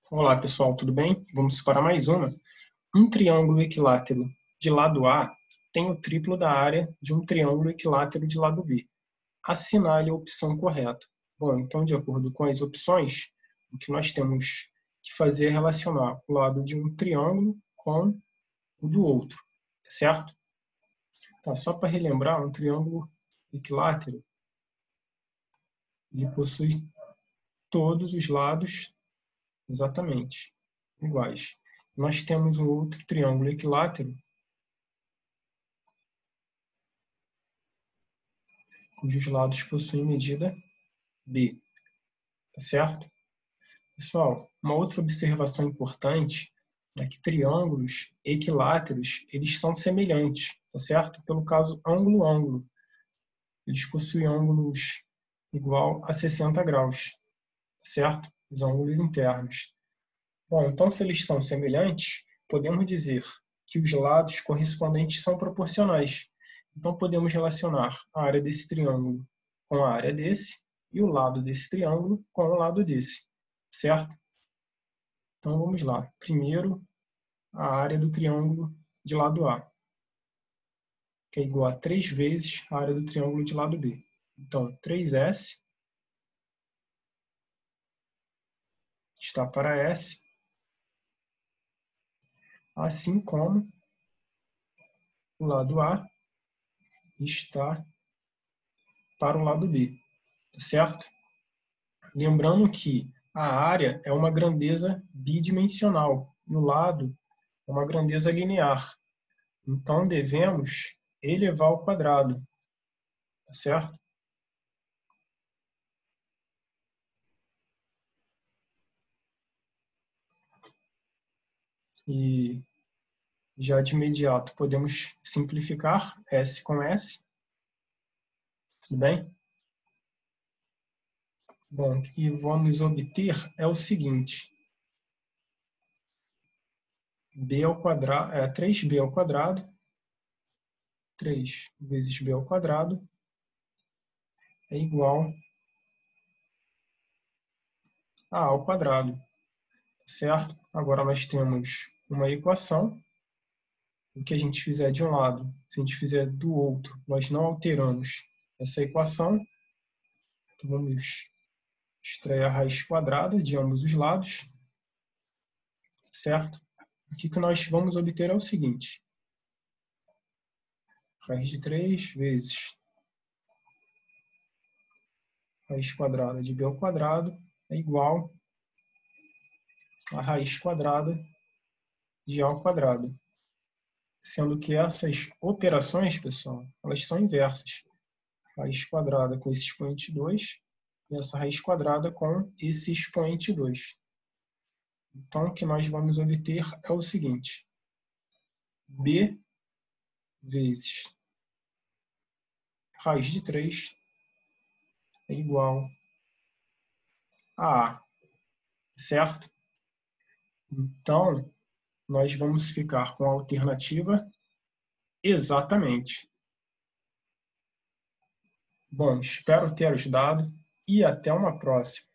Olá pessoal, tudo bem? Vamos para mais uma. Um triângulo equilátero de lado A tem o triplo da área de um triângulo equilátero de lado B. Assinale a opção correta. Bom, então de acordo com as opções, o que nós temos que fazer é relacionar o lado de um triângulo com o do outro, certo? Tá, só para relembrar, um triângulo equilátero ele possui todos os lados exatamente iguais. Nós temos um outro triângulo equilátero cujos lados possuem medida B, tá certo? Pessoal, uma outra observação importante é que triângulos equiláteros, eles são semelhantes, tá certo? Pelo caso ângulo-ângulo, eles possuem ângulos igual a 60 graus, tá certo? Os ângulos internos. Bom, então se eles são semelhantes, podemos dizer que os lados correspondentes são proporcionais. Então podemos relacionar a área desse triângulo com a área desse e o lado desse triângulo com o lado desse, certo? Então vamos lá. Primeiro, a área do triângulo de lado A, que é igual a 3 vezes a área do triângulo de lado B. Então, 3S está para S, assim como o lado A está para o lado B, tá certo? Lembrando que a área é uma grandeza bidimensional e o lado é uma grandeza linear. Então, devemos elevar ao quadrado, tá certo? E já de imediato podemos simplificar S com S, tudo bem? Bom, o que vamos obter é o seguinte: b ao quadrado, 3b ao quadrado, 3 vezes b ao quadrado é igual a ao quadrado, certo? Agora nós temos uma equação. O que a gente fizer de um lado, se a gente fizer do outro, nós não alteramos essa equação. Então vamos extrair a raiz quadrada de ambos os lados, certo? O que nós vamos obter é o seguinte: raiz de 3 vezes raiz quadrada de b ao quadrado é igual a raiz quadrada de a ao quadrado. Sendo que essas operações, pessoal, elas são inversas. Raiz quadrada com esse expoente 2 e essa raiz quadrada com esse expoente 2. Então, o que nós vamos obter é o seguinte: b vezes raiz de 3 é igual a A, certo? Então, nós vamos ficar com a alternativa exatamente. Bom, espero ter ajudado e até uma próxima.